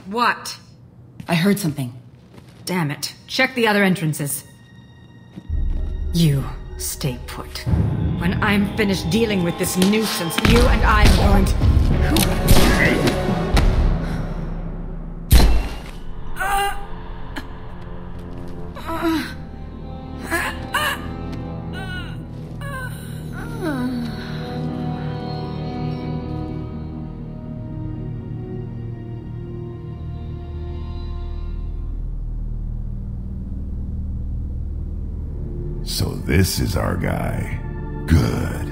What? I heard something. Damn it. Check the other entrances. You stay put. When I'm finished dealing with this nuisance, you and I are going to... So this is our guy. Good.